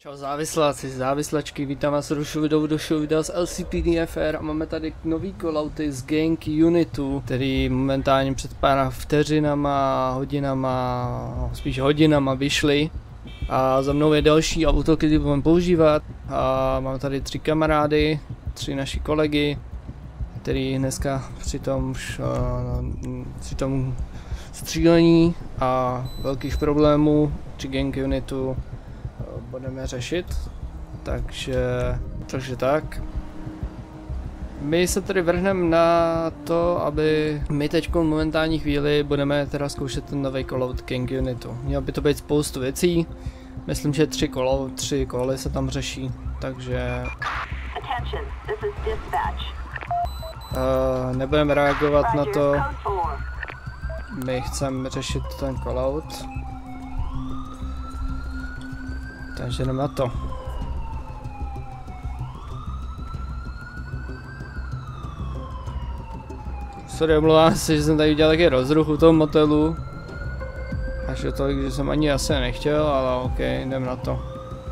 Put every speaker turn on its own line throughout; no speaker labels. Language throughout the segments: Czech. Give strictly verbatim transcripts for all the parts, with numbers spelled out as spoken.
Čau závisláci, závislačky, vítám vás rušu videu do show videa z L C P D F R a máme tady nový callouty z Gang Unitu, který momentálně před pár vteřinama, hodinama, spíš hodinama vyšly. A za mnou je další auto, který budeme používat a mám tady tři kamarády, tři naši kolegy, který dneska při tom už uh, při tom střílení a velkých problémů při Gang Unitu budeme řešit, takže, takže tak. My se tedy vrhneme na to, aby my teď v momentální chvíli budeme teda zkoušet ten nový callout Gang Unitu. Mělo by to být spoustu věcí, myslím, že tři kolo, tři koly se tam řeší, takže uh, nebudeme reagovat na to, my chceme řešit ten callout. Takže jdeme na to. Sorry, omlouvám se, že jsem tady udělal taky rozruch u toho motelu. Až je to, že jsem ani asi nechtěl, ale ok, jdem na to.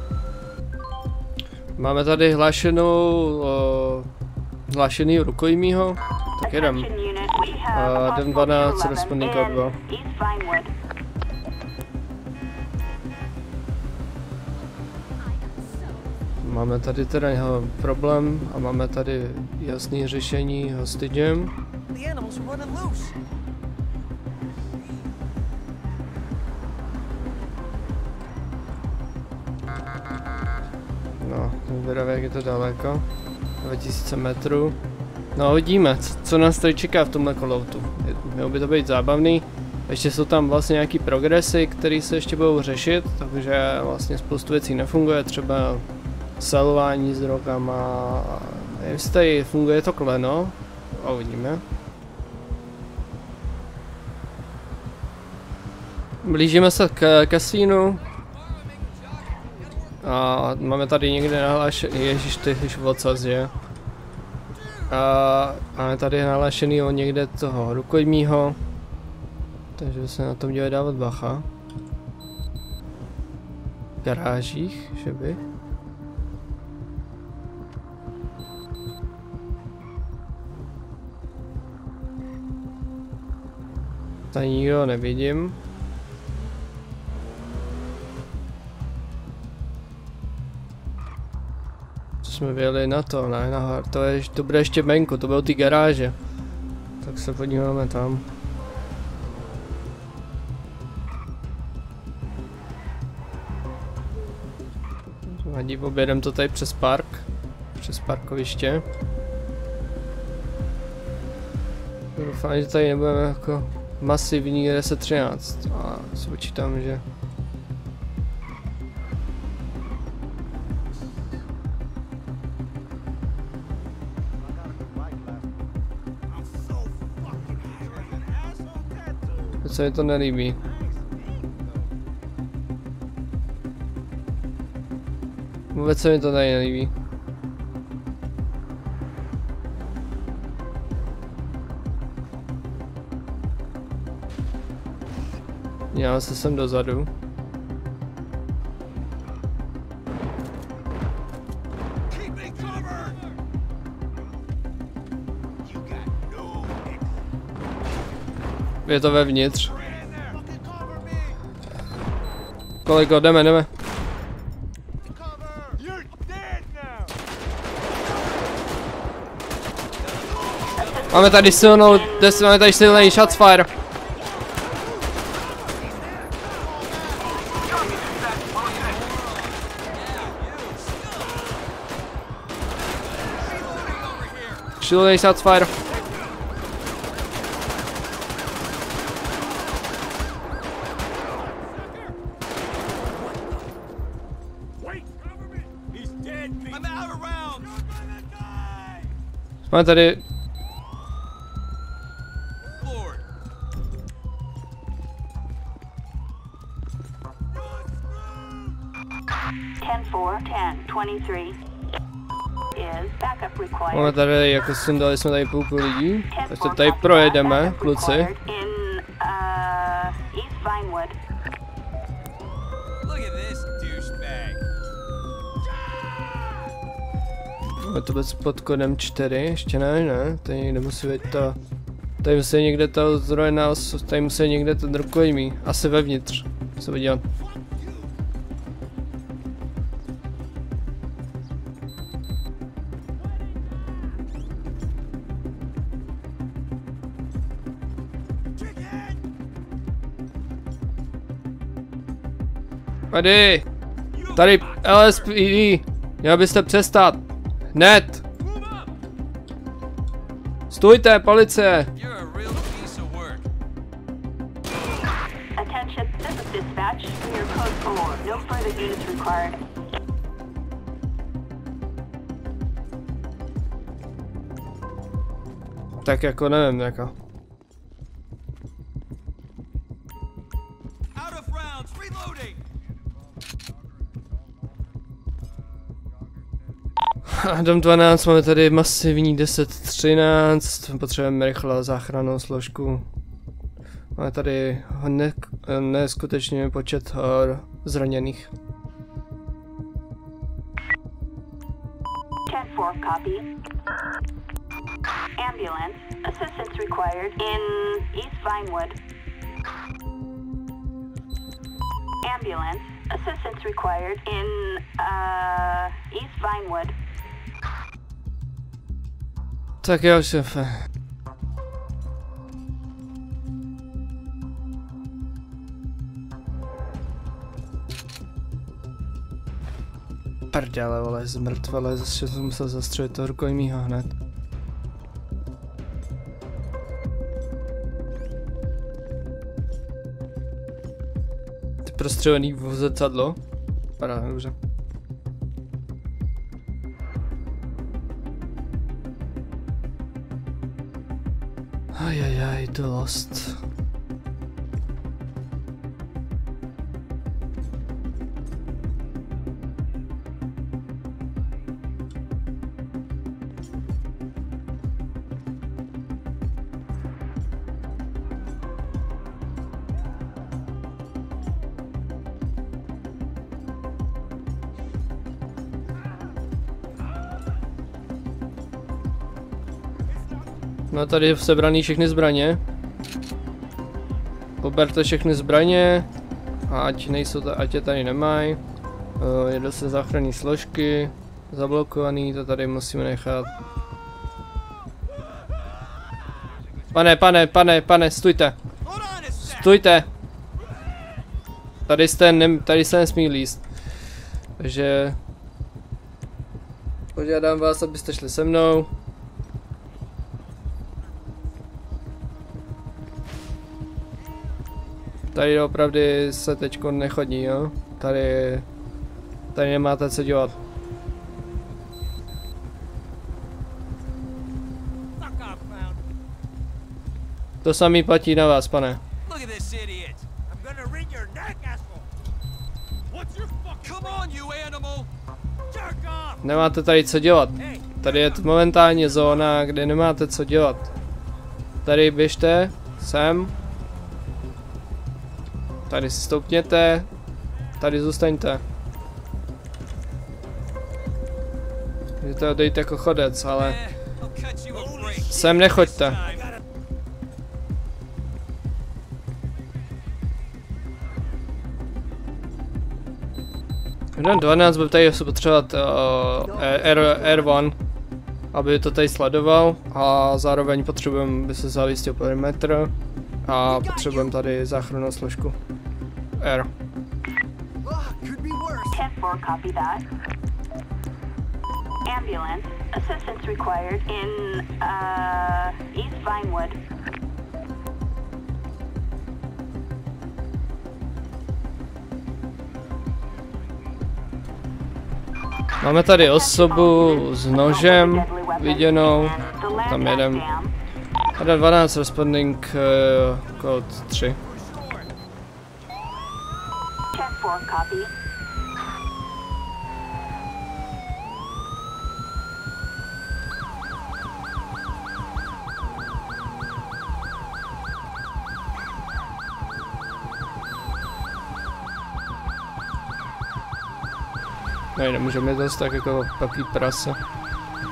Máme tady hlášenou, uh, hlášený rukojmího. Tak jdem. Uh, jdem dvanáct, responding code dva. Máme tady teda jeho problém a máme tady jasné řešení hostagem. No, vyberáme, jak je to daleko. dva tisíce metrů. No, vidíme, co, co nás tady čeká v tomhle calloutu. Mělo by to být zábavný. Ještě jsou tam vlastně nějaký progresy, které se ještě budou řešit, takže vlastně spoustu věcí nefunguje, třeba salování s drogama, nevím, jestli tady funguje to kleno, a uvidíme. Blížíme se k kasínu a máme tady někde nahlášený, ježiš, ty jsi v odsazě. A máme tady nahlášený o někde toho rukojmího, takže se na to měli dávat bacha. V garážích, že by. Tady nikdo nevidím. Co jsme vyjeli na to, ne, na, to, je, to bude ještě venku, to bylo ty garáže. Tak se podíváme tam. Vadí, objedeme to tady přes park, přes parkoviště. Doufám, že tady nebudeme jako masivní deset třináct a si počítám, že to se mi to nelíbí. Vůbec se mi to tady nelíbí. Já se sem dozadu. Je to vevnitř. Kolego, jdeme, jdeme. Máme tady silnou, máme tady silný shots fire. Silný shots fire. Máme tady máme tady, jako sundali jsme tady půlku lidí, takže tady projedeme, kluci. Je to bez pod kodem čtyři, ještě ne, ne, tady někde musí být to, tady musí někde to zdrojená, tady musí někde ten rukojmí, asi vevnitř, se podívat. Tady, tady L S P D, měl byste přestat, hned. Stůjte, policie! Tak jako nevím, jako. Dom dvanáct, máme tady masivní deset třináct, potřebujeme rychle záchrannou složku. Máme tady ne neskutečný počet uh, zraněných.
ten four, copy. Ambulance, assistance required in East Vinewood. Ambulance, assistance required in uh, East Vinewood.
Tak jo, šéfe. Prdele, vole, zmrtvele, zase jsem musel zastřelit toho rukojmího hned. Ty prostřelený v zrcadlo. Padá, dobře. Ajajaj, to lost. No tady je sebraný všechny zbraně. Poberte všechny zbraně. A ať nejsou, ať je tady nemají. Uh, jedou se záchranné složky. Zablokovaný, to tady musíme nechat. Pane, pane, pane, pane, stůjte. Stůjte. Tady jste, ne, tady se nesmí líst. Takže... požádám vás, abyste šli se mnou. Tady opravdu se teďko nechodí, jo? Tady... Tady nemáte co dělat. To samý platí na vás, pane. Nemáte tady co dělat. Tady je momentálně zóna, kde nemáte co dělat. Tady běžte, sem. Tady si stoupněte, tady zůstaňte. Vy to dejte jako chodec, ale sem nechoďte. jeden dvanáct bude tady se potřebovat uh, R jedna, aby to tady sledoval, a zároveň potřebujeme, aby se zavistil perimetr. A potřebujeme tady záchrannou složku. R.
ten four, copy that. Ambulance, assistance required in uh, East Vinewood.
Máme tady osobu s nožem viděnou. Tam jedem. jeden dvanáct responding uh, kód tři.
ten four, copy.
Ne, nemůžeme to tak jako papí prase.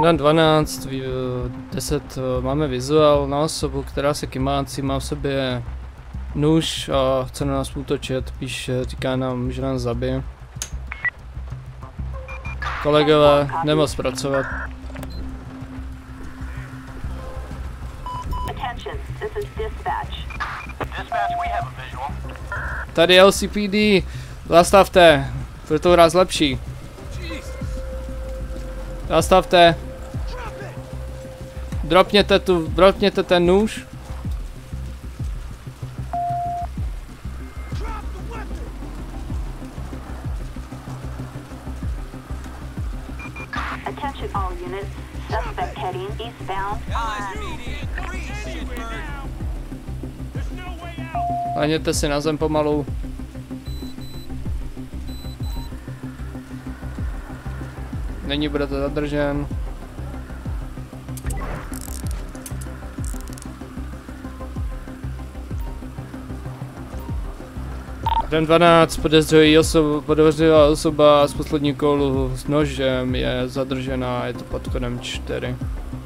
Adam dvanáct, deset, máme vizuál na osobu, která se kymácí, má v sobě nůž a chce na nás útočit, píše, říká nám, že nás zabije. Kolegové, nemoc pracovat. Tady L C P D, zastavte, bude to raz lepší. Zastavte. Dropněte tu, dropněte ten nůž.
Attention all units. Suspect heading eastbound.
Hleděte si na zem pomalu. Není, budete zadržen. Adam dvanáct, podezřelý osoba, podezřelá osoba z poslední kolu s nožem je zadržena, je to pod kodem čtyři.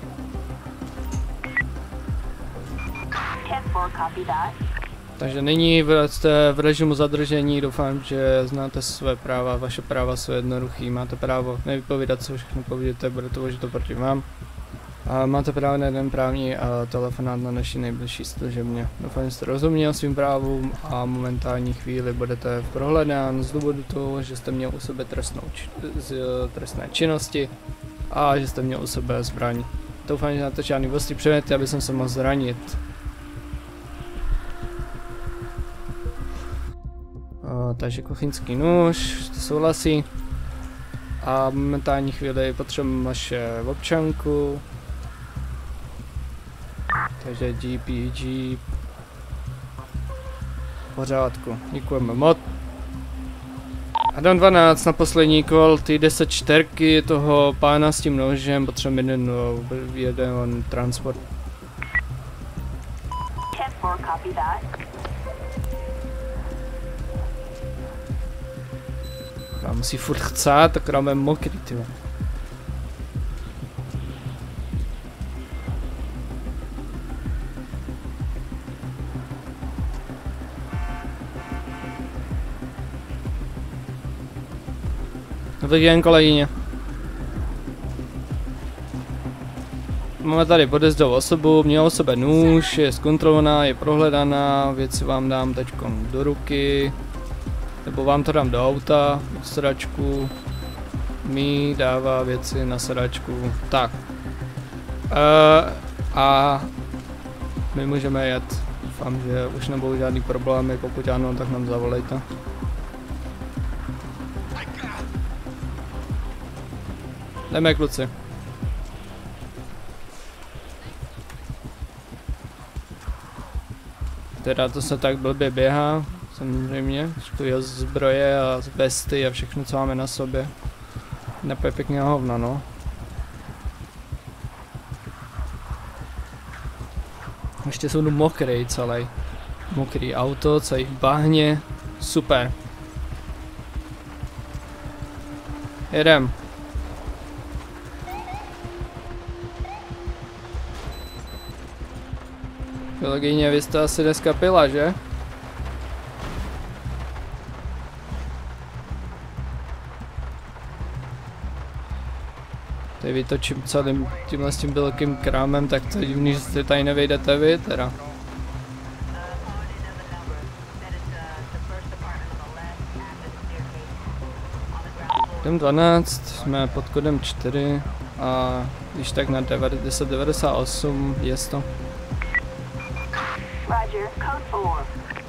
Takže nyní jste v režimu zadržení, doufám, že znáte své práva, vaše práva jsou jednoduchý, máte právo nevypovídat, co všechno povídete, bude to to proti vám. A máte právo na jeden právní a telefonát na naší nejbližší služebně. Doufám, že jste rozuměl svým právům a momentální chvíli budete prohledán z důvodu toho, že jste měl u sebe trestnou z trestné činnosti a že jste měl u sebe zbraň. Doufám, že na to žádný ostrý předměty, aby jsem se mohl zranit. O, takže kuchyňský nůž, to souhlasí. A v momentální chvíli potřebujeme vaše občanku. Takže G P G. Pořádku, děkujeme moc. Adam dvanáct na poslední kol, ty deset čtyřky toho pána s tím nožem, potřebujeme jeden, jeden transport. A musí furt chcát, tak máme mokrý, tyhle. Dobrý den, kolegyně. Máme tady podezřelou osobu, měla o sebe nůž, je zkontrolovaná, je prohledaná, věci vám dám teď do ruky. Nebo vám to dám do auta, do sedačku. Mi dává věci na sedačku. Tak. E, a my můžeme jet. Doufám, že už nebudou žádný problémy, pokud ano, tak nám zavolejte. Jdeme, kluci. Teda to se tak blbě běhá. Samozřejmě, tu je zbroje a vesty a všechno, co máme na sobě. Nepůj pěkně hovna, no. Ještě jsou tu mokrý celý. Mokrý auto, celý v bahně. Super. Jedem. Kolegyně, vy jste asi dneska pila, že? Teď vytočím celým tímhle s tím velkým krámem, tak to divný, že jste tady nevejdete vy, teda. Kodem dvanáct, jsme pod kodem čtyři a když tak na deset devadesát osm je to.
Roger, code four.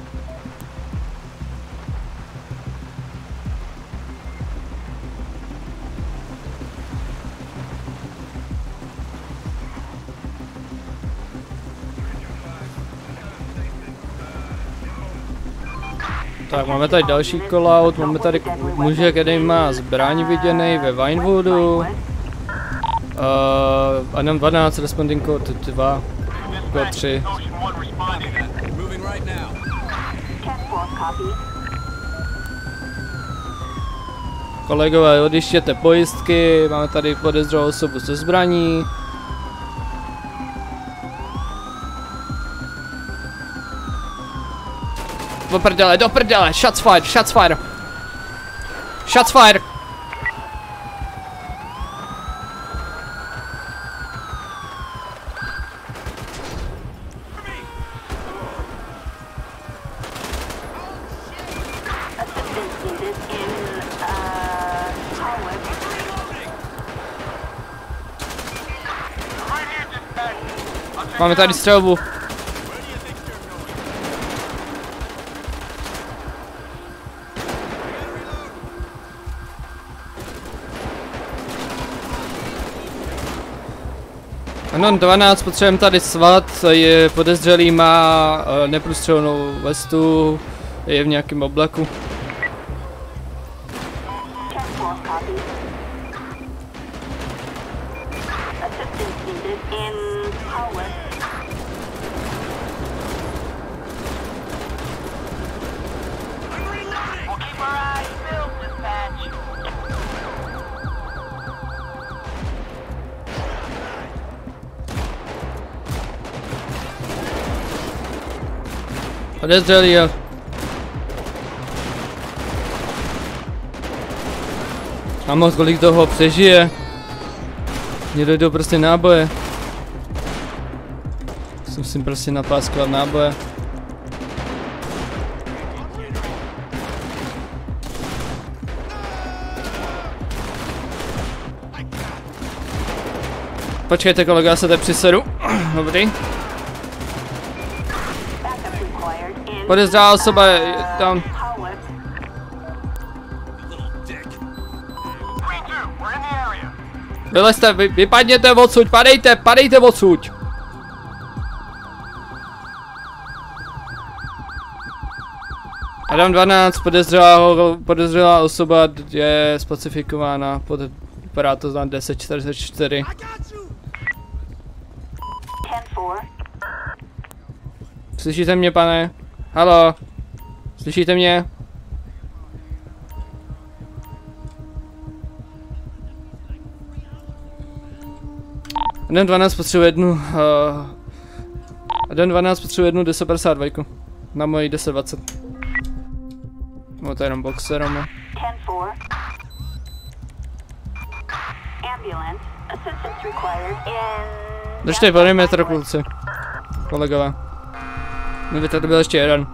Tak máme tady další callout, máme tady muže, který má zbraň viděný ve Vinewoodu. Uh, Adam dvanáct, responding code dva, code tři. Kolegové, odjištěte pojistky, máme tady podezřelou osobu se zbraní. Do prdele, do prdele, shots fired, shots fired. Shots fired. Máme tady střelbu. Ano, dvanáct, potřebujeme tady svat, je podezřelý, má uh, neprůstřelnou vestu, je v nějakém oblaku. Podezřelý, jo. A moc kolik toho přežije. Mně dojdou prostě náboje. Musím prostě napáskovat náboje. Počkejte, kolega, já se tady přisedu. Dobrý. Podezřelá osoba je tam. Vylezte, vy, vypadněte odsud, padejte, padejte odsud. Adam dvanáct, podezřelá, podezřelá osoba je specifikována, pod, vypadá to za deset čtyřicet čtyři. Slyšíte mě, pane? Haló? Slyšíte mě? Adam dvanáct potřebuje jednu... Uh, Adam dvanáct potřebuje jednu deset padesát dva na moji deset dvacet. No to je jenom boxer, no. Držte perimetr, kluci. Kolegové. Kdyby tady byl ještě jeden.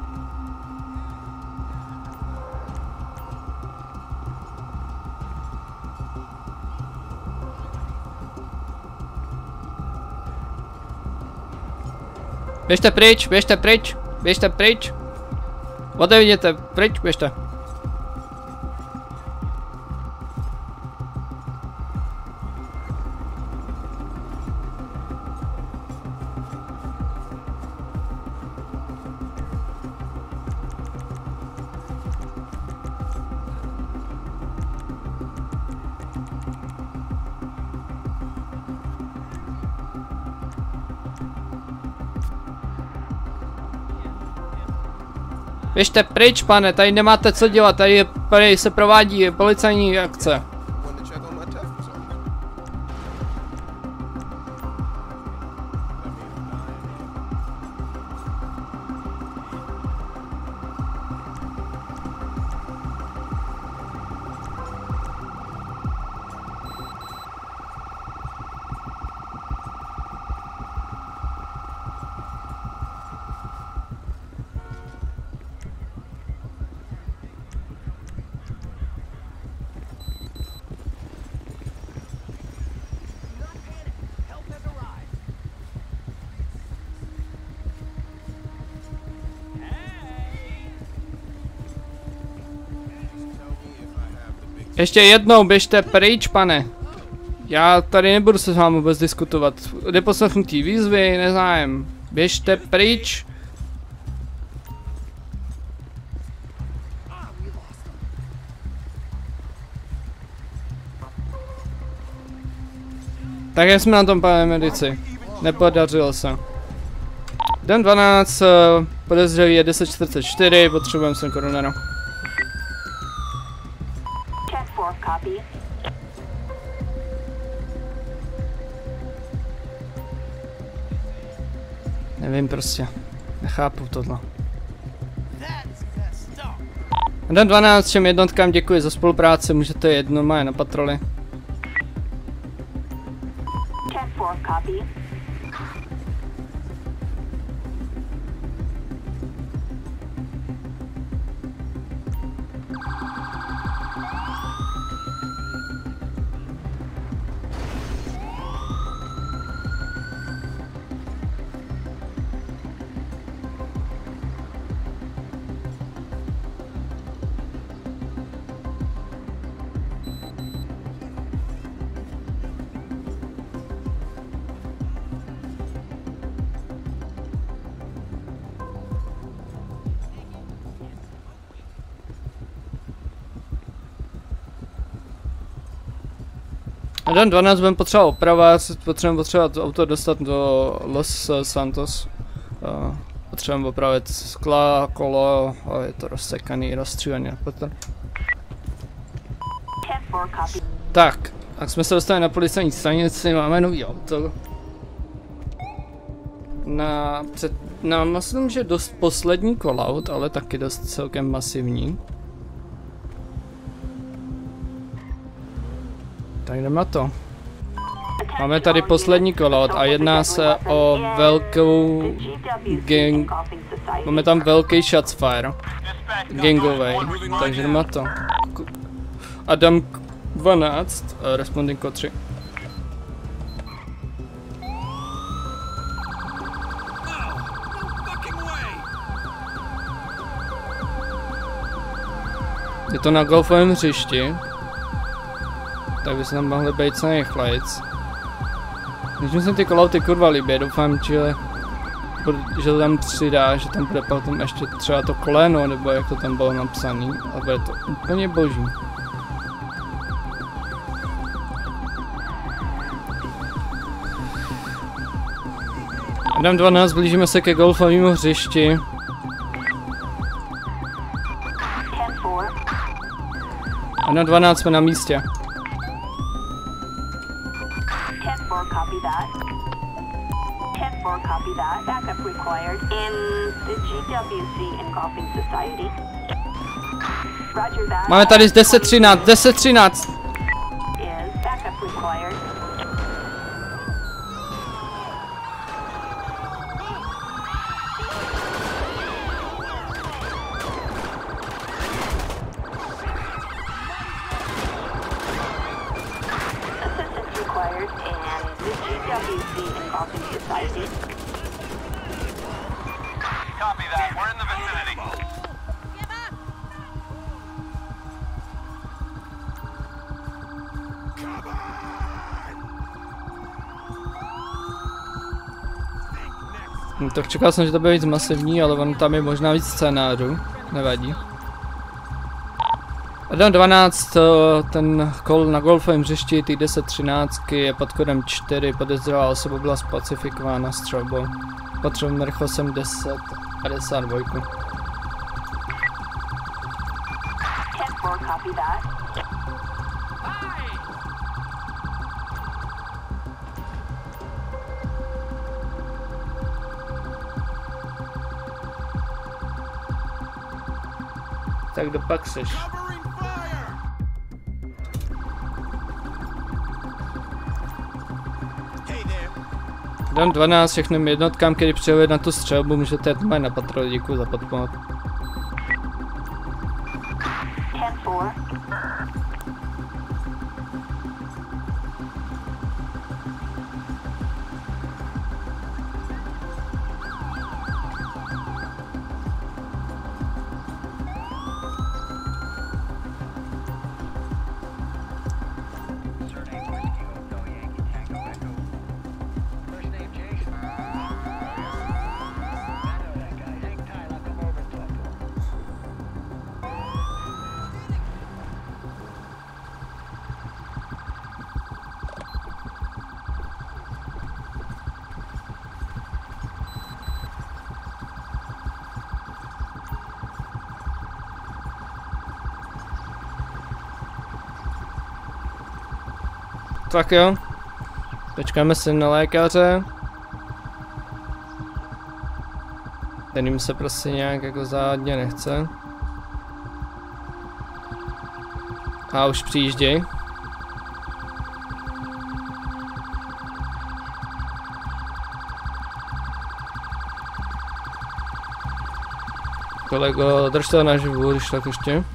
Běžte pryč, běžte pryč, běžte pryč. Odejděte, pryč, běžte. Běžte pryč, pane, tady nemáte co dělat, tady, je, tady se provádí policajní akce. Ještě jednou, běžte pryč, pane. Já tady nebudu se s vámi vůbec diskutovat. Neposlechnutí výzvy, nezájem. Běžte pryč. Tak jak jsme na tom, pane medici? Nepodařilo se. Den dvanáct, podezřelý je deset čtyřicet čtyři, potřebujeme sem koronera.
copy.
Nevím prostě. Nechápu tohle. Den dvanáct, všem jednotkám děkuji za spolupráci, můžete jet normálně na patroly.
ten four copy.
A den dvanáct budeme potřebovat opravovat, potřebujeme potřebovat auto dostat do Los Santos. Uh, potřebujeme opravit skla, kolo, a je to rozsekaný, rozstřílený.
ten four copy.
Tak, tak jsme se dostali na policajní stanici, máme nový auto. Na, před, na myslím, že dost poslední callout, ale taky dost celkem masivní. Tak jdeme na to. Máme tady poslední callout a jedná se o velkou gang. Máme tam velký shots fire. Gangovej, takže jdeme na to. Adam dvanáct, responding code tři. Je to na golfovém hřišti. Tak by se tam mohli být co nejrychlejc. Když mi se ty callouty kurva líbí, doufám, že, že to tam přidá, že tam bude potom ještě třeba to koleno, nebo jak to tam bylo napsané, a bude to úplně boží. Adam dvanáct, blížíme se ke golfovému hřišti. Adam dvanáct, jsme na místě.
Copy that. ten four copy that. Backup required in the G W C and Golfing Society. Roger that.
Máme tady deset třináct, deset třináct.
Is backup required. Assistance required in the G W C and Golfing Society.
Copy that. We're in the vicinity.
No, tak čekal jsem, že to bude víc masivní, ale on tam je možná víc scénářů. Nevadí. Adam dvanáct, ten kol na golfovém hřišti, ty deset třináct je pod kodem čtyři, podezřelá osoba byla specifikována střelbou. Potřebujeme rychlostem deset padesát dva.
ten four copy that.
Tak dopak seš. Dám dvanáct všechným jednotkám, který přijeli na tu střelbu, můžete jít na patrol, děkuji za podporu.
ten four.
Tak jo. Počkáme si na lékaře. Ten se prostě nějak jako zádně nechce. A už přijížděj. Kolego, drž to naživu, když tak ještě.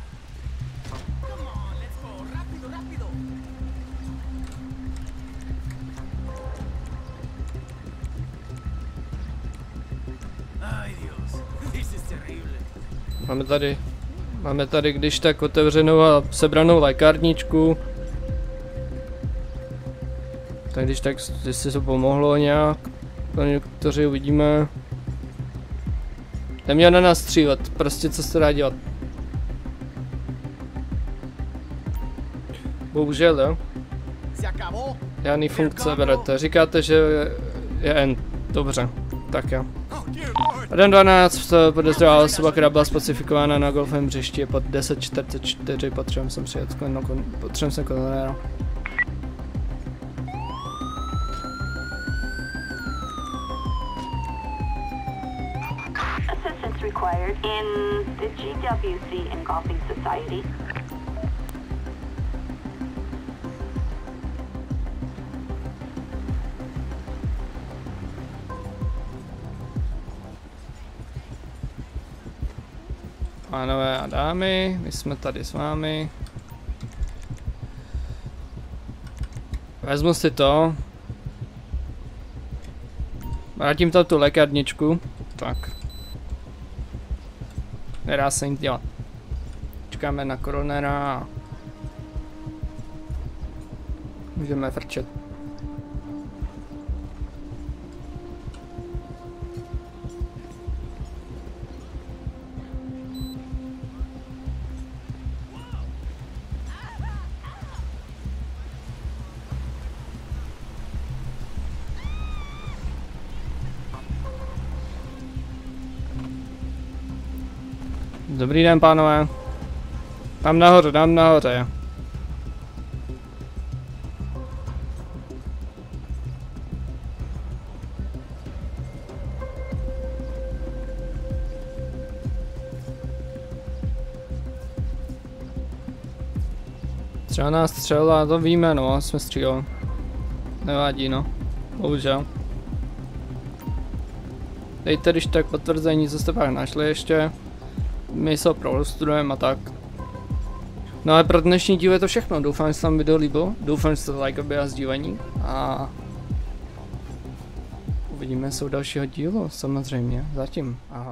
Máme tady, máme tady když tak otevřenou a sebranou lékárničku. Tak když tak, jestli se pomohlo nějak, někteří uvidíme. Neměl na nás střílet, prostě co se dá dělat. Bohužel, jo. Žádný funkce berete, říkáte, že je end, dobře, tak jo. jeden dvanáct podezřelá osoba, která byla specifikována na golfovém hřišti, je pod deset čtyřicet čtyři, potřebujeme sem přijet, potřebujeme sem kolonéra.
Assistance required in the G W C and Golfing Society.
Pánové a dámy, my jsme tady s vámi. Vezmu si to. Vrátím tam tu lékárničku. Tak. Nedá se nic dělat. Čekáme na koronera. Můžeme frčet. Dobrý den, pánové. Tam nahoře, tam nahoře. Třeba nás střelila, to víme, no, jsme stříleli. Nevadí, no. Bohužel. Dejte když tak potvrzení, co jste pak našli ještě. My se prostudujeme a tak. No ale pro dnešní díl je to všechno, doufám, že se vám video líbilo, doufám, že jste lajkovali a sdílení a uvidíme se u dalšího dílu, samozřejmě, zatím, ahoj.